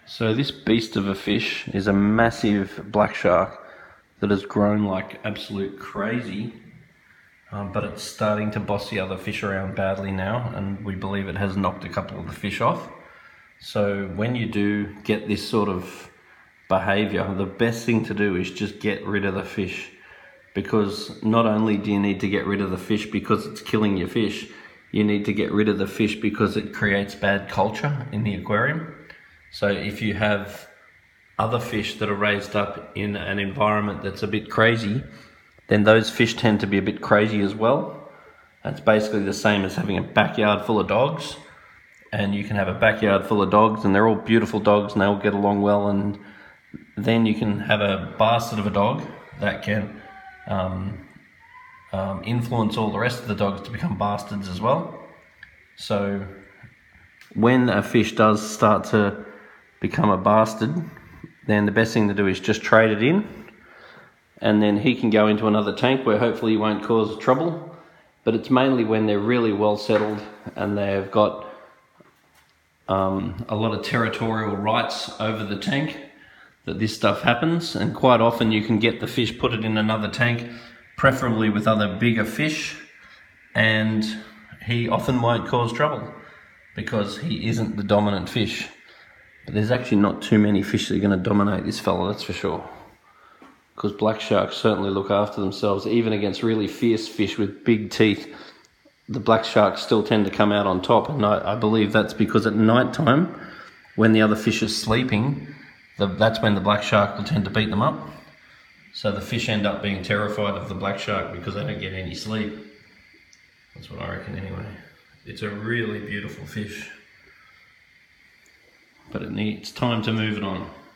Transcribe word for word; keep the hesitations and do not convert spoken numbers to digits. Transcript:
So this beast of a fish is a massive black shark that has grown like absolute crazy, um, but it's starting to boss the other fish around badly now, and we believe it has knocked a couple of the fish off. So when you do get this sort of behavior, the best thing to do is just get rid of the fish, because not only do you need to get rid of the fish because it's killing your fish, you need to get rid of the fish because it creates bad culture in the aquarium. So if you have other fish that are raised up in an environment that's a bit crazy, then those fish tend to be a bit crazy as well. It's basically the same as having a backyard full of dogs, and you can have a backyard full of dogs and they're all beautiful dogs and they all get along well, and then you can have a bastard of a dog that can um, um, influence all the rest of the dogs to become bastards as well. So when a fish does start to become a bastard, then the best thing to do is just trade it in, and then he can go into another tank where hopefully he won't cause trouble. But it's mainly when they're really well settled and they've got um, a lot of territorial rights over the tank that this stuff happens. And quite often you can get the fish, put it in another tank, preferably with other bigger fish, and he often won't cause trouble because he isn't the dominant fish. But there's actually not too many fish that are going to dominate this fella, that's for sure. Because black sharks certainly look after themselves. Even against really fierce fish with big teeth, the black sharks still tend to come out on top. And I, I believe that's because at night time, when the other fish are sleeping, the, that's when the black shark will tend to beat them up. So the fish end up being terrified of the black shark because they don't get any sleep. That's what I reckon anyway. It's a really beautiful fish, but it needs time to move it on.